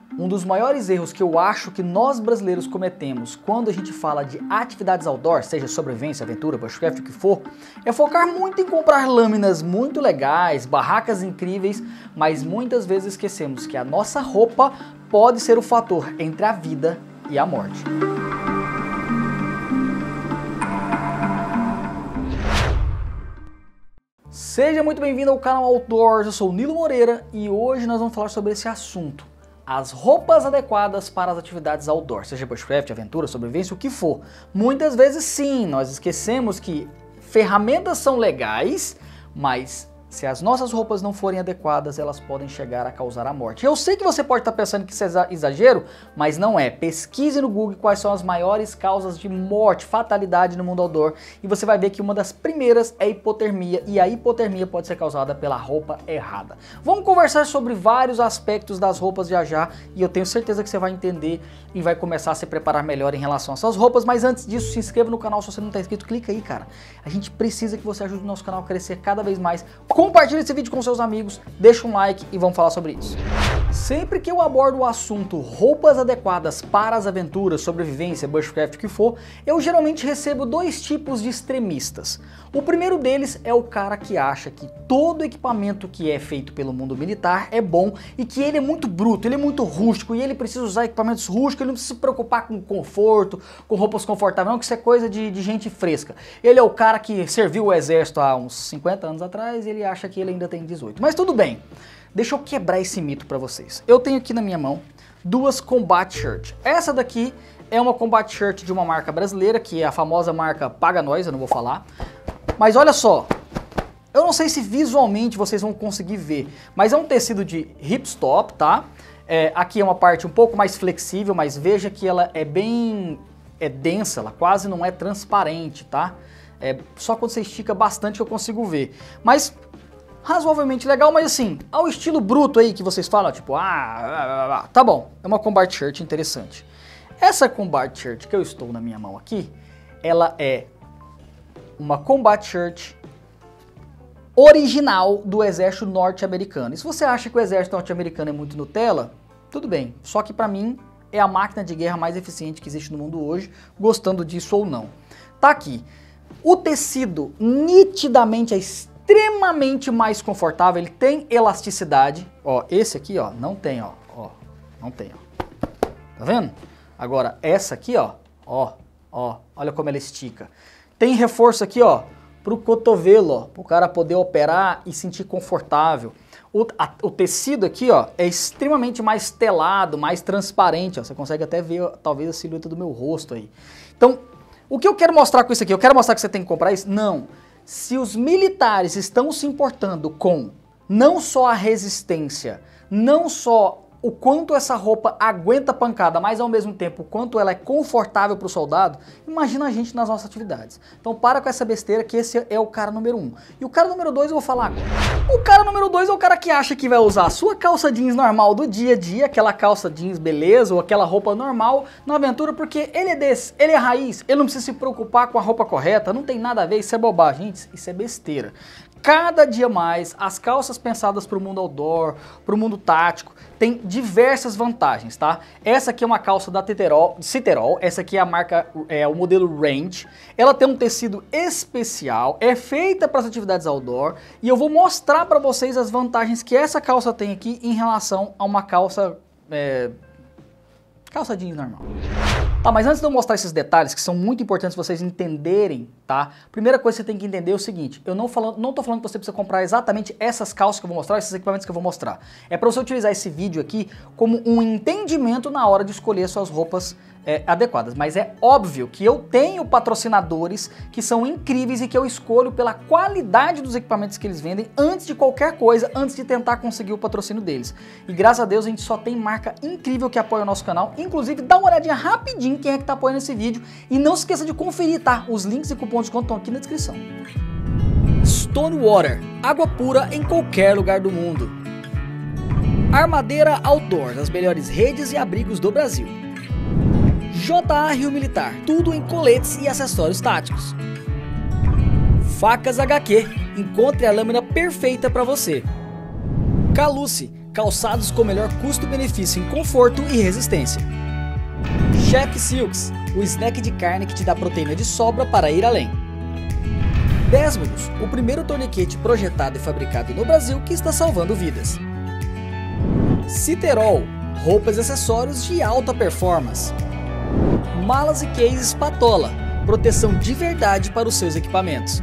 Um dos maiores erros que eu acho que nós brasileiros cometemos quando a gente fala de atividades outdoor, seja sobrevivência, aventura, bushcraft, o que for, é focar muito em comprar lâminas muito legais, barracas incríveis, mas muitas vezes esquecemos que a nossa roupa pode ser o fator entre a vida e a morte. Seja muito bem-vindo ao canal Outdoors, eu sou o Nilo Moreira e hoje nós vamos falar sobre esse assunto. As roupas adequadas para as atividades outdoor, seja bushcraft, aventura, sobrevivência, o que for. Muitas vezes sim, nós esquecemos que ferramentas são legais, mas se as nossas roupas não forem adequadas, elas podem chegar a causar a morte. Eu sei que você pode estar pensando que isso é exagero, mas não é. Pesquise no Google quais são as maiores causas de morte, fatalidade no mundo outdoor, e você vai ver que uma das primeiras é a hipotermia, e a hipotermia pode ser causada pela roupa errada. Vamos conversar sobre vários aspectos das roupas já já, e eu tenho certeza que você vai entender e vai começar a se preparar melhor em relação a essas roupas, mas antes disso, se inscreva no canal se você não está inscrito, clica aí, cara. A gente precisa que você ajude o nosso canal a crescer cada vez mais. Compartilhe esse vídeo com seus amigos, deixa um like e vamos falar sobre isso. Sempre que eu abordo o assunto roupas adequadas para as aventuras, sobrevivência, bushcraft, o que for, eu geralmente recebo dois tipos de extremistas. O primeiro deles é o cara que acha que todo equipamento que é feito pelo mundo militar é bom e que ele é muito bruto, ele é muito rústico e ele precisa usar equipamentos rústicos, ele não precisa se preocupar com conforto, com roupas confortáveis, não, que isso é coisa de gente fresca. Ele é o cara que serviu o exército há uns 50 anos atrás e ele acha que ele ainda tem 18. Mas tudo bem. Deixa eu quebrar esse mito para vocês. Eu tenho aqui na minha mão duas Combat Shirt. Essa daqui é uma Combat Shirt de uma marca brasileira, que é a famosa marca Paga Nós, eu não vou falar. Mas olha só, eu não sei se visualmente vocês vão conseguir ver, mas é um tecido de hipstop, tá? Aqui é uma parte um pouco mais flexível, mas veja que ela é bem densa, ela quase não é transparente, tá? Só quando você estica bastante que eu consigo ver. Mas razoavelmente legal, mas assim, ao estilo bruto aí que vocês falam, tipo, tá bom, é uma Combat Shirt interessante. Essa Combat Shirt que eu estou na minha mão aqui, ela é uma Combat Shirt original do exército norte-americano. E se você acha que o exército norte-americano é muito Nutella, tudo bem, só que pra mim é a máquina de guerra mais eficiente que existe no mundo hoje, gostando disso ou não. Tá aqui, o tecido nitidamente é extremamente mais confortável, ele tem elasticidade, ó, esse aqui, ó, não tem, ó, não tem, ó, tá vendo? Agora, essa aqui, ó, olha como ela estica. Tem reforço aqui, ó, pro cotovelo, ó, pro cara poder operar e sentir confortável. O tecido aqui, ó, é extremamente mais telado, mais transparente, ó, você consegue até ver, talvez, a silhueta do meu rosto aí. Então, o que eu quero mostrar com isso aqui? Eu quero mostrar que você tem que comprar isso? Não. Se os militares estão se importando com não só a resistência, não só o quanto essa roupa aguenta pancada, mas ao mesmo tempo o quanto ela é confortável para o soldado, imagina a gente nas nossas atividades. Então para com essa besteira que esse é o cara número 1. E o cara número 2 eu vou falar agora. O cara número 2 é o cara que acha que vai usar a sua calça jeans normal do dia a dia, aquela calça jeans beleza, ou aquela roupa normal na aventura, porque ele é desse, ele é raiz, ele não precisa se preocupar com a roupa correta, não tem nada a ver, isso é bobagem, gente, isso é besteira. Cada dia mais, as calças pensadas para o mundo outdoor, para o mundo tático, tem diversas vantagens, tá? Essa aqui é uma calça da Citerol, essa aqui é a marca, o modelo Range. Ela tem um tecido especial, é feita para as atividades outdoor, e eu vou mostrar para vocês as vantagens que essa calça tem aqui em relação a uma calça jeans normal. Tá, mas antes de eu mostrar esses detalhes que são muito importantes vocês entenderem, tá? Primeira coisa que você tem que entender é o seguinte, eu não tô falando que você precisa comprar exatamente essas calças que eu vou mostrar, esses equipamentos que eu vou mostrar. É para você utilizar esse vídeo aqui como um entendimento na hora de escolher suas roupas adequadas. Mas é óbvio que eu tenho patrocinadores que são incríveis e que eu escolho pela qualidade dos equipamentos que eles vendem antes de qualquer coisa, antes de tentar conseguir o patrocínio deles. E graças a Deus a gente só tem marca incrível que apoia o nosso canal. Inclusive, dá uma olhadinha rapidinho quem é que tá apoiando esse vídeo e não se esqueça de conferir, tá? Os links e cupons de desconto estão aqui na descrição. Stonewater, água pura em qualquer lugar do mundo. Armadeira Outdoor, as melhores redes e abrigos do Brasil. JA Rio Militar, tudo em coletes e acessórios táticos. Facas HQ, encontre a lâmina perfeita para você. Caluce, calçados com melhor custo-benefício em conforto e resistência. Chef Silks, o snack de carne que te dá proteína de sobra para ir além. Desmos, o primeiro torniquete projetado e fabricado no Brasil que está salvando vidas. Citerol, roupas e acessórios de alta performance. Malas e cases Patola, proteção de verdade para os seus equipamentos.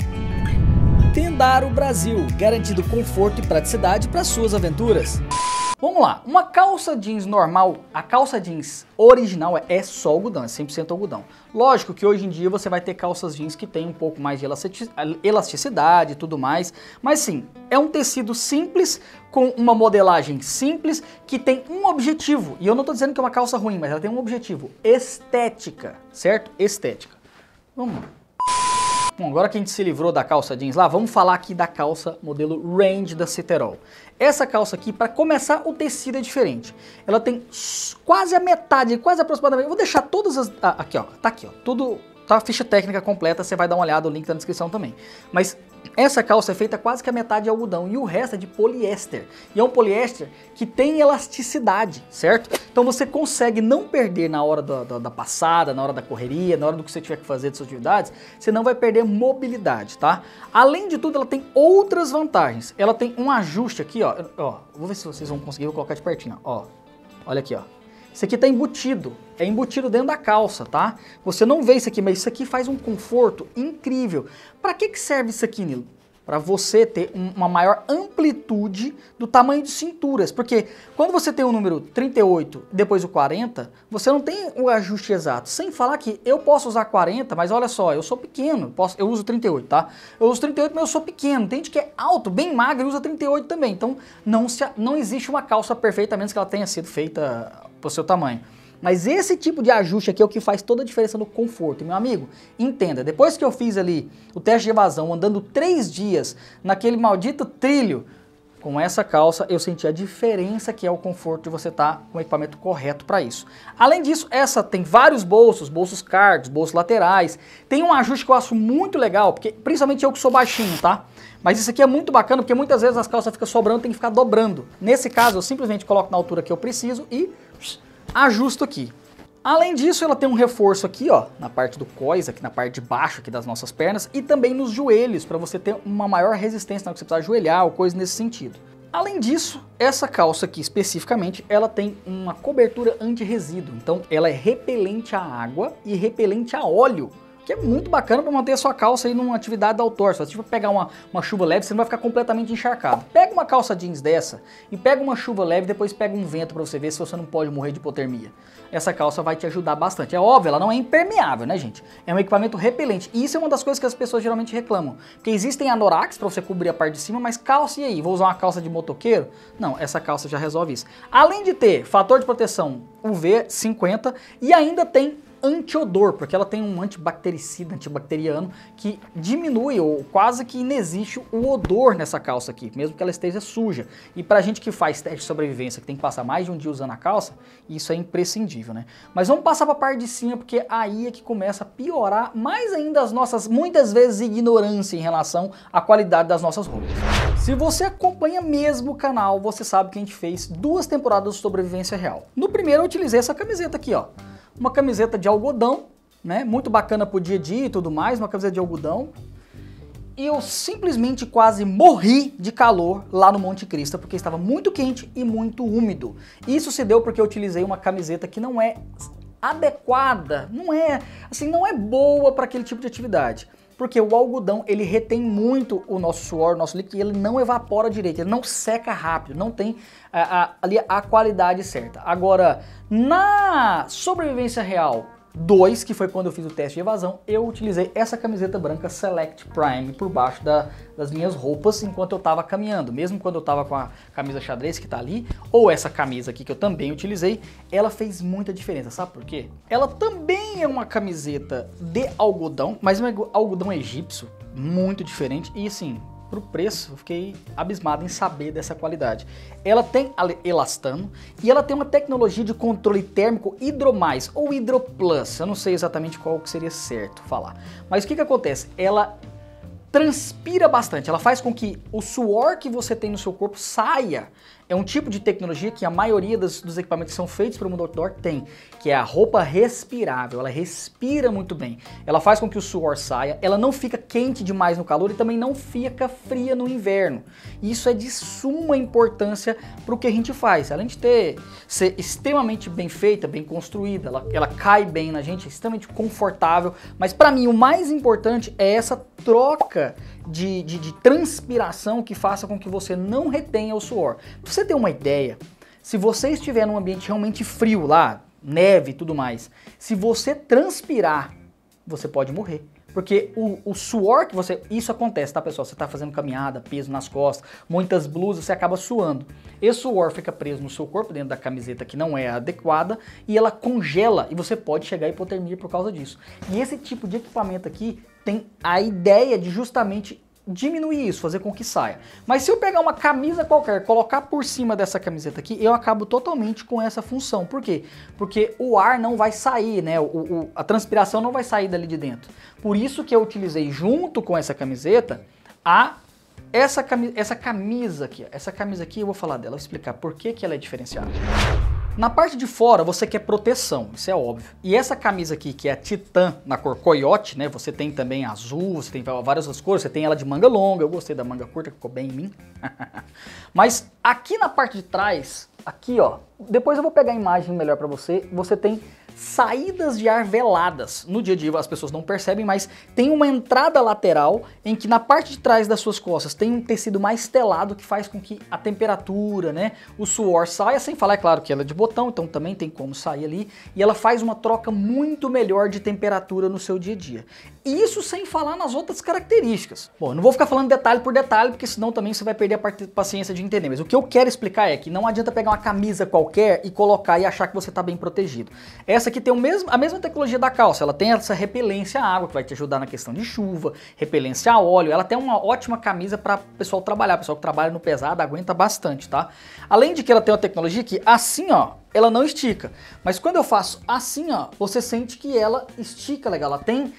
Tendaro Brasil, garantindo conforto e praticidade para suas aventuras. Vamos lá, uma calça jeans normal, a calça jeans original é só algodão, é 100% algodão. Lógico que hoje em dia você vai ter calças jeans que tem um pouco mais de elasticidade e tudo mais, mas sim, é um tecido simples, com uma modelagem simples, que tem um objetivo. E eu não estou dizendo que é uma calça ruim, mas ela tem um objetivo, estética, certo? Estética. Vamos lá. Bom, agora que a gente se livrou da calça jeans lá, vamos falar aqui da calça modelo Range da Citerol. Essa calça aqui, para começar, o tecido é diferente. Ela tem quase a metade, quase aproximadamente. Eu vou deixar todas as... aqui, ó. Tá aqui, ó. Tudo... Tá a ficha técnica completa, você vai dar uma olhada, o link tá na descrição também. Mas essa calça é feita quase que a metade de algodão e o resto é de poliéster. E é um poliéster que tem elasticidade, certo? Então você consegue não perder na hora da passada, na hora da correria, na hora do que você tiver que fazer de suas atividades, você não vai perder mobilidade, tá? Além de tudo, ela tem outras vantagens. Ela tem um ajuste aqui, ó. Vou ver se vocês vão conseguir, vou colocar de pertinho, ó. Olha aqui, ó. Isso aqui tá embutido, é embutido dentro da calça, tá? Você não vê isso aqui, mas isso aqui faz um conforto incrível. Para que serve isso aqui, Nilo? Para você ter uma maior amplitude do tamanho de cinturas, porque quando você tem o número 38 e depois o 40, você não tem o ajuste exato. Sem falar que eu posso usar 40, mas olha só, eu sou pequeno, eu uso 38, tá? Eu uso 38, mas eu sou pequeno. Tem gente que é alto, bem magro e usa 38 também. Então não existe uma calça perfeita, a menos que ela tenha sido feita pro seu tamanho. Mas esse tipo de ajuste aqui é o que faz toda a diferença no conforto. E, meu amigo, entenda, depois que eu fiz ali o teste de evasão, andando 3 dias naquele maldito trilho, com essa calça eu senti a diferença que é o conforto de você estar com o equipamento correto para isso. Além disso, essa tem vários bolsos cargos, bolsos laterais. Tem um ajuste que eu acho muito legal, porque principalmente eu que sou baixinho, tá? Mas isso aqui é muito bacana, porque muitas vezes as calças ficam sobrando, tem que ficar dobrando. Nesse caso, eu simplesmente coloco na altura que eu preciso e ajusto aqui. Além disso, ela tem um reforço aqui, ó, na parte do cós, aqui na parte de baixo aqui das nossas pernas e também nos joelhos, para você ter uma maior resistência na hora que você precisar ajoelhar ou coisa nesse sentido. Além disso, essa calça aqui especificamente, ela tem uma cobertura anti-resíduo, então ela é repelente à água e repelente a óleo, que é muito bacana para manter a sua calça aí numa atividade outdoor. Se você for pegar uma chuva leve, você não vai ficar completamente encharcado. Pega uma calça jeans dessa e pega uma chuva leve, depois pega um vento para você ver se você não pode morrer de hipotermia. Essa calça vai te ajudar bastante. É óbvio, ela não é impermeável, né, gente? É um equipamento repelente. E isso é uma das coisas que as pessoas geralmente reclamam. Porque existem anoraks para você cobrir a parte de cima, mas calça e aí? Vou usar uma calça de motoqueiro? Não, essa calça já resolve isso. Além de ter fator de proteção UV 50 e ainda tem antiodor, porque ela tem um antibactericida, antibacteriano, que diminui ou quase que inexiste o odor nessa calça aqui, mesmo que ela esteja suja. E pra gente que faz teste de sobrevivência, que tem que passar mais de um dia usando a calça, isso é imprescindível, né? Mas vamos passar pra parte de cima, porque aí é que começa a piorar mais ainda as nossas, muitas vezes, ignorância em relação à qualidade das nossas roupas. Se você acompanha mesmo o canal, você sabe que a gente fez 2 temporadas de sobrevivência real. No primeiro eu utilizei essa camiseta aqui, ó. Uma camiseta de algodão, né? Muito bacana pro dia a dia e tudo mais, uma camiseta de algodão. E eu simplesmente quase morri de calor lá no Monte Cristo, porque estava muito quente e muito úmido. Isso se deu porque eu utilizei uma camiseta que não é adequada, não é boa para aquele tipo de atividade. Porque o algodão, ele retém muito o nosso suor, o nosso líquido, e ele não evapora direito, ele não seca rápido, não tem ali a qualidade certa. Agora, na sobrevivência real 2, que foi quando eu fiz o teste de evasão, eu utilizei essa camiseta branca Select Prime por baixo das minhas roupas enquanto eu estava caminhando. Mesmo quando eu estava com a camisa xadrez que está ali, ou essa camisa aqui que eu também utilizei, ela fez muita diferença. Sabe por quê? Ela também é uma camiseta de algodão, mas um algodão egípcio, muito diferente e assim, pro preço, eu fiquei abismado em saber dessa qualidade. Ela tem elastano e ela tem uma tecnologia de controle térmico Hydromais ou Hydroplus. Eu não sei exatamente qual que seria certo falar. Mas o que acontece? Ela transpira bastante, ela faz com que o suor que você tem no seu corpo saia é um tipo de tecnologia que a maioria dos equipamentos que são feitos para o mundo outdoor tem, que é a roupa respirável. Ela respira muito bem, ela faz com que o suor saia, ela não fica quente demais no calor e também não fica fria no inverno. Isso é de suma importância para o que a gente faz. Além de ser extremamente bem feita, bem construída, ela cai bem na gente, é extremamente confortável, mas para mim o mais importante é essa troca de transpiração que faça com que você não retenha o suor. Pra você ter uma ideia, se você estiver num ambiente realmente frio lá, neve e tudo mais, se você transpirar, você pode morrer. Porque o suor que isso acontece, tá pessoal? Você tá fazendo caminhada, peso nas costas, muitas blusas, você acaba suando. Esse suor fica preso no seu corpo, dentro da camiseta que não é adequada, e ela congela, e você pode chegar a hipotermia por causa disso. E esse tipo de equipamento aqui tem a ideia de justamente diminuir isso, fazer com que saia. Mas se eu pegar uma camisa qualquer, colocar por cima dessa camiseta aqui, eu acabo totalmente com essa função. Por quê? Porque o ar não vai sair, né? A transpiração não vai sair dali de dentro. Por isso que eu utilizei junto com essa camiseta essa camisa aqui. Essa camisa aqui eu vou falar dela, vou explicar por que ela é diferenciada. Na parte de fora você quer proteção, isso é óbvio. E essa camisa aqui, que é a Titan na cor coiote, né? Você tem também azul, você tem várias outras cores, você tem ela de manga longa, eu gostei da manga curta, que ficou bem em mim. Mas aqui na parte de trás, aqui ó, depois eu vou pegar a imagem melhor pra você, você tem saídas de ar veladas. No dia a dia as pessoas não percebem, mas tem uma entrada lateral em que na parte de trás das suas costas tem um tecido mais telado que faz com que a temperatura, né, o suor saia, sem falar, é claro que ela é de botão, então também tem como sair ali, e ela faz uma troca muito melhor de temperatura no seu dia a dia. Isso sem falar nas outras características. Bom, eu não vou ficar falando detalhe por detalhe, porque senão também você vai perder a paciência de entender, mas o que eu quero explicar é que não adianta pegar uma camisa qualquer e colocar e achar que você está bem protegido. Essa aqui tem a mesma tecnologia da calça, ela tem essa repelência à água, que vai te ajudar na questão de chuva, repelência a óleo, ela tem uma ótima camisa para o pessoal trabalhar, o pessoal que trabalha no pesado aguenta bastante, tá? Além de que ela tem uma tecnologia que assim, ó, ela não estica, mas quando eu faço assim, ó, você sente que ela estica legal,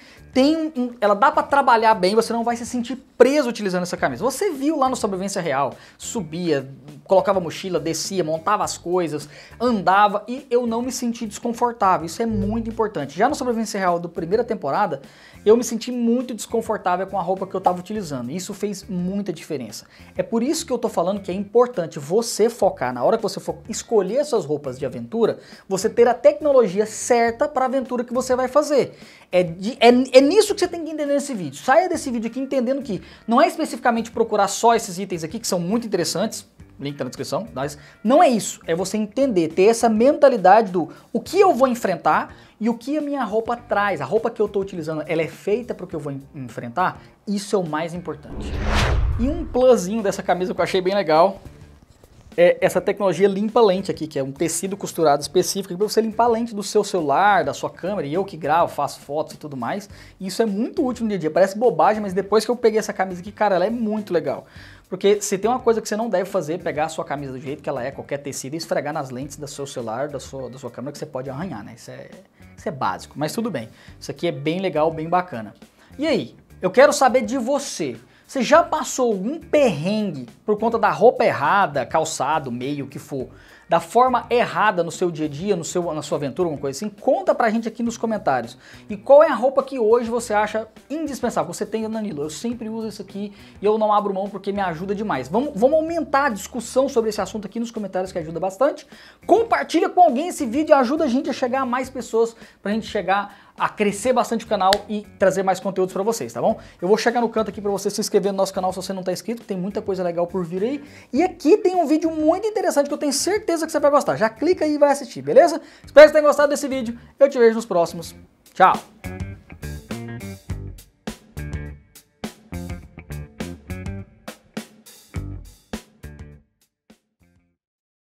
ela dá para trabalhar bem, você não vai se sentir preso utilizando essa camisa. Você viu lá no Sobrevivência Real, subia, colocava mochila, descia, montava as coisas, andava e eu não me senti desconfortável, isso é muito importante. Já no Sobrevivência Real da primeira temporada, eu me senti muito desconfortável com a roupa que eu estava utilizando, e isso fez muita diferença. É por isso que eu tô falando que é importante você focar, na hora que você for escolher suas roupas de aventura, você ter a tecnologia certa para a aventura que você vai fazer. É nisso que você tem que entender nesse vídeo. Saia desse vídeo aqui entendendo que não é especificamente procurar só esses itens aqui, que são muito interessantes, link tá na descrição, mas não é isso. É você entender, ter essa mentalidade do o que eu vou enfrentar e o que a minha roupa traz. A roupa que eu estou utilizando, ela é feita para o que eu vou enfrentar? Isso é o mais importante. E um plusinho dessa camisa que eu achei bem legal é essa tecnologia limpa-lente aqui, que é um tecido costurado específico para você limpar a lente do seu celular, da sua câmera, e eu que gravo, faço fotos e tudo mais. E isso é muito útil no dia a dia, parece bobagem, mas depois que eu peguei essa camisa aqui, cara, ela é muito legal. Porque se tem uma coisa que você não deve fazer, pegar a sua camisa do jeito que ela é, qualquer tecido, e esfregar nas lentes do seu celular, da sua câmera, que você pode arranhar, né? Isso é básico, mas tudo bem. Isso aqui é bem legal, bem bacana. E aí, eu quero saber de você. Você já passou algum perrengue por conta da roupa errada, calçado, meio, o que for, da forma errada no seu dia a dia, na sua aventura, alguma coisa assim? Conta pra gente aqui nos comentários. E qual é a roupa que hoje você acha indispensável? Você tem, Danilo, eu sempre uso isso aqui e eu não abro mão porque me ajuda demais. Vamos aumentar a discussão sobre esse assunto aqui nos comentários, que ajuda bastante. Compartilha com alguém esse vídeo e ajuda a gente a chegar a mais pessoas, pra gente chegar a crescer bastante o canal e trazer mais conteúdos pra vocês, tá bom? Eu vou chegar no canto aqui pra você se inscrever no nosso canal se você não tá inscrito, tem muita coisa legal por vir aí. E aqui tem um vídeo muito interessante que eu tenho certeza que você vai gostar. Já clica aí e vai assistir, beleza? Espero que você tenha gostado desse vídeo. Eu te vejo nos próximos. Tchau!